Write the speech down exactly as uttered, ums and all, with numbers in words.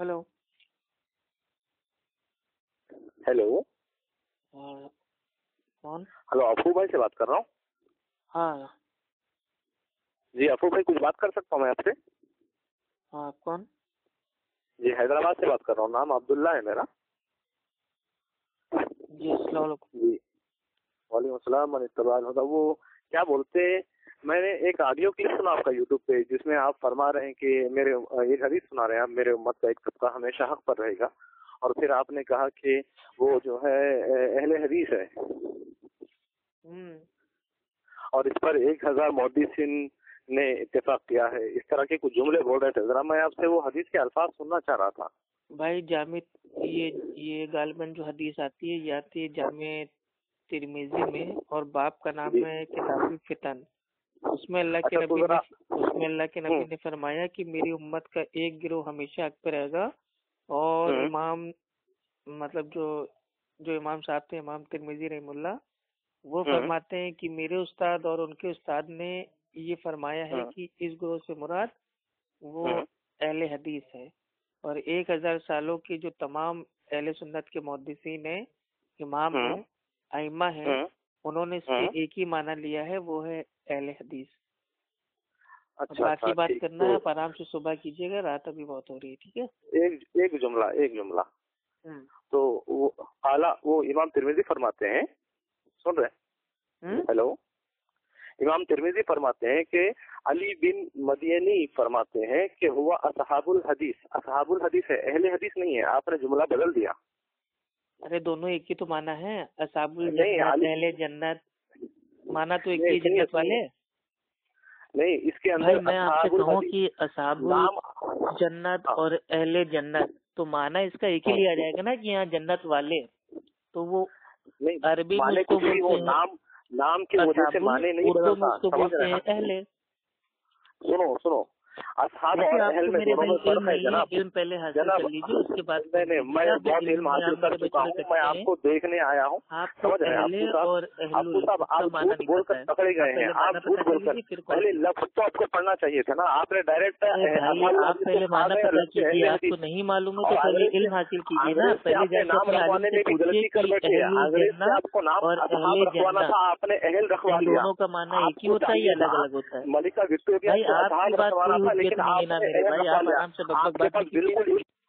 Hello. Hello. हाँ, कौन? Hello, अफू भाई से बात कर रहा हूँ। हाँ जी अफू भाई, कुछ बात कर सकता हूँ मैं आपसे? हाँ, आप कौन? जी हैदराबाद से बात कर रहा हूँ, नाम अब्दुल्ला है मेरा। जी अस्सलाम वालेकुम। जी वालेकुम अस्सलाम मन इत्तबाअल हुदा। वो क्या बोलते, मैंने एक ऑडियो क्लिप सुना आपका यूट्यूब पे, जिसमें आप फरमा रहे हैं कि मेरे एक हदीस सुना रहे हैं आप, मेरे उम्मत का एक तबका हमेशा हक पर रहेगा। और फिर आपने कहा कि वो जो है अहले हदीस है, हम्म और इस पर एक हजार मुहद्दिसीन ने इत्तेफाक किया है। इस तरह के कुछ जुमले बोल रहे थे। जरा मैं आपसे वो हदीस के अल्फाज सुनना चाह रहा था। भाई जामिद, ये ये गालिबन जो हदीस आती है ये आती है जामे तिरमिजी में, और बाप का नाम है किताबुल फितन। उसमें अल्लाह के अच्छा, तो नबी ने जरा उसमें अल्लाह के नबी ने फरमाया कि मेरी उम्मत का एक गिरोह हमेशा हक पे रहेगा। और इमाम मतलब जो जो इमाम साहब थे, इमाम तिरमिजी रहमुल्लाह, वो फरमाते हैं कि मेरे उस्ताद और उनके उस्ताद ने ये फरमाया है कि इस ग्रोह से मुराद वो अहले हदीस है। और एक हजार सालों की जो तमाम अहले सुन्नत के मुहद्दिसीन हैं, इमाम हैं, आइम्मा हैं, उन्होंने इसके एक ही माना लिया है, वो है अहले हदीस। अच्छा, बाकी अच्छा, बात ठीक, करना तो है, आप आराम से सुबह कीजिएगा, रात अभी बहुत हो रही है। ठीक है, एक एक जुमला एक जुमला तो वो आला वो इमाम तिरमिजी फरमाते हैं, सुन रहे? हेलो, इमाम तिरमिजी फरमाते हैं कि अली बिन मदीनी फरमाते हैं कि हुआ असहाबुल हदीस। असहाबुल हदीस है, अहले हदीस नहीं है। आपने जुमला बदल दिया। अरे दोनों एक ही तो माना है, असहाबुल नहीं, जन्नत, अहले जन्नत, माना तो एक ही जन्नत वाले। नहीं, इसके भाई अंदर मैं आपसे कहूँ कि असहाबुल जन्नत और अहले जन्नत, तो माना इसका एक ही लिया जाएगा ना कि यहाँ जन्नत वाले। तो वो अरबी में उसको बोलते हैं नाम नाम की वजह से माने नहीं उर्दू में बदलता। उसको बोलते हैं अहले। सुनो सुनो, असहाब और अहल में दोनों में फर्क है जनाब। इल्म पहले हासिल कर लीजिए, उसके बाद नहीं नहीं, मैं बहुत इल्म हासिल कर चुका हूँ। मैं आपको देखने आया हूँ, समझ रहे हैं अहले और आपको साहब, आप झूठ बोलकर पकड़े गए हैं। आप झूठ बोलकर, पहले लफ्ज तो आपको पढ़ना चाहिए था ना। आपने डायरेक्ट आप पहले माना पता कीजिए, आपको नहीं मालूम है तो पहले इल्म हासिल कीजिए ना। पहले जाके अपने आलिम से पूछिए कि अहले जन्नत और अहले जन्नत, आपने अहल रखवा लिया। दोनों का माना एक ही होता है या अलग अलग होता है? मलिका विक्टोरिया भाई आपकी बात कोई हुज्जत नहीं है ना मेरे भाई, आप आराम से बकबक बात कीजिए।